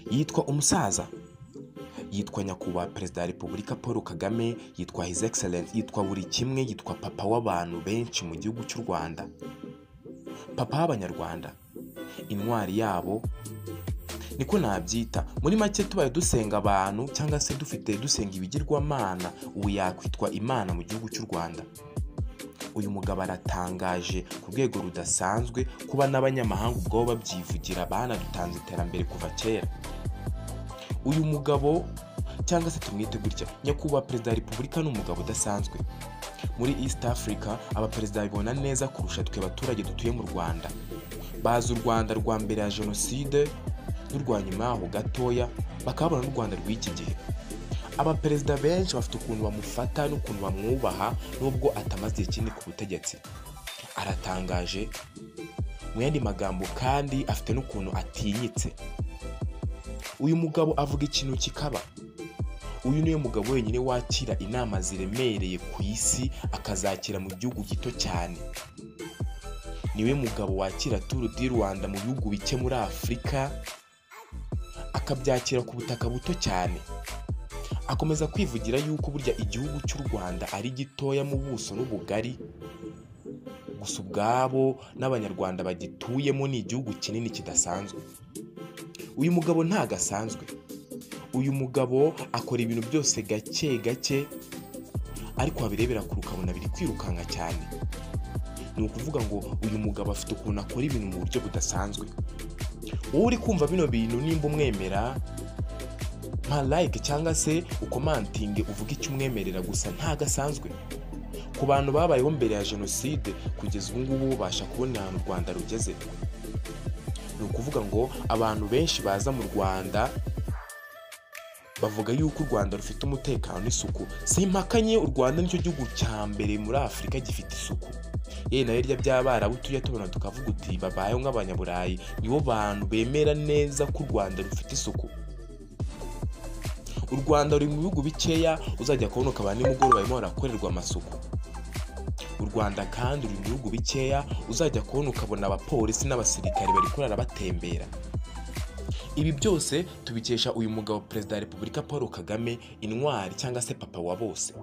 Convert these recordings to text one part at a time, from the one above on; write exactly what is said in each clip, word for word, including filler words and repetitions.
yitwa umusaza, yitwa nyakubahwa perezida wa repubulika Paul Kagame, yitwa his excellence, yitwa buri kimwe, yitwa papa w'abantu benshi mu gihugu cy'u Rwanda, papa w'abanyarwanda, intwari yabo, niko nabyita. Muri make tubaye dusenga abantu cyangwa se dufite dusenga ibigirwamana, ubu yakwitwa imana mu gihugu cy'u Rwanda. Uyu mugabo aratangaje ku rwego rudasanzwe, kuba n'abanyamahanga ubwabo babyivugira banadutanze iterambere kuva kera. Uyu mugabo cyangwa se tumwite gutya, nyakubahwa perezida wa repubulika ni umugabo udasanzwe. Muri East Africa abaperezida babibona neza kurusha twe abaturage dutuye mu Rwanda. Bazi u Rwanda rwa mbere ya jenoside n'urwa nyuma yaho gatoya, bakabona n'u Rwanda rw'iki gihe. Abaperezida benshi bafite ukuntu bamufata n'ukuntu bamwubaha nubwo atamaze igihe kinini ku butegetsi. Aratangaje mu yandi magambo kandi afite n'ukuntu atinyitse. Uyu mugabo avuga ikintu kikaba. Uyu niwe mugabo wenyine wakira inama ziremereye ku isi, akazakira mu gihugu gito cyane. Niwe mugabo wakira Tour du Rwanda mu bihugu bike muri Afurika, akabyakira ku butaka buto cyane. Akomeza kwivugira yuko burya igihugu cy'u Rwanda ari gitoya mu buso n'ubugari, gusa ubwabo n'abanyarwanda bagituyemo ni igihugu kinini kidasanzwe. Uyu mugabo ntago asanzwe. Uyu mugabo akora ibintu byose gake gake, ariko wabirebera kure ukabona biri kwirukanka cyane. Ni ukuvuga ngo uyu mugabo afite ukuntu akora ibintu mu buryo budasanzwe. Wowe uri kumva bino bintu nimba umwemera, mpa like cyangwa se ukomantinge uvuga icyo umwemerera, gusa ntago asanzwe. Ku bantu babayeho mbere ya jenoside kugeza ubu ngubu ubasha kubona ahantu u Rwanda rugeze. Ni ukuvuga ngo abantu benshi baza mu Rwanda bavuga yuko u Rwanda rufite umutekano n'isuku. Simpakanye u Rwanda nicyo gihugu cya mbere muri Afurika gifite isuku. Yewe nayo rya by'abarabu tujya tubona tukavuga uti babayeho nk'abanyaburayi, nibo bantu bemera neza ko u Rwanda rufite isuku. U Rwanda ruri mu bihugu bikeya uzajya kubona ukaba nimugoroba barimo barakorerwa amasuku. U Rwanda kandi ruri mu bihugu bikeya uzajya kubona ukabona abapolisi n'abasirikare bari kurara batembera. Ibi byose tubikesha uyu mugabo perezida wa repubulika Paul Kagame, intwari cyangwa se papa wa bose.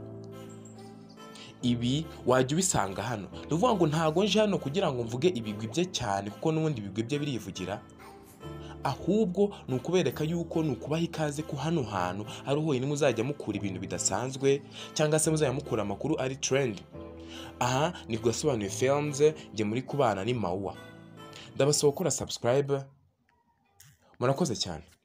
Ibi wajya ubisanga hano. Nuvuga ngo ntago nje hano kugira ngo mvuge ibigwi bye cyane, kuko n'ubundi ibigwi bye birivugira. Ahubwo ni ukubereka yuko ni ukubaha ikaze ko hano hantu ari honyine muzajya mukura ibintu bidasanzwe, cyangwa se muzajya mukura amakuru ari trend. Aha ni Gasobanuye Films, njye muri kubana ni Mauwa. Ndabasaba gukora subscribe. Murakoze cyane.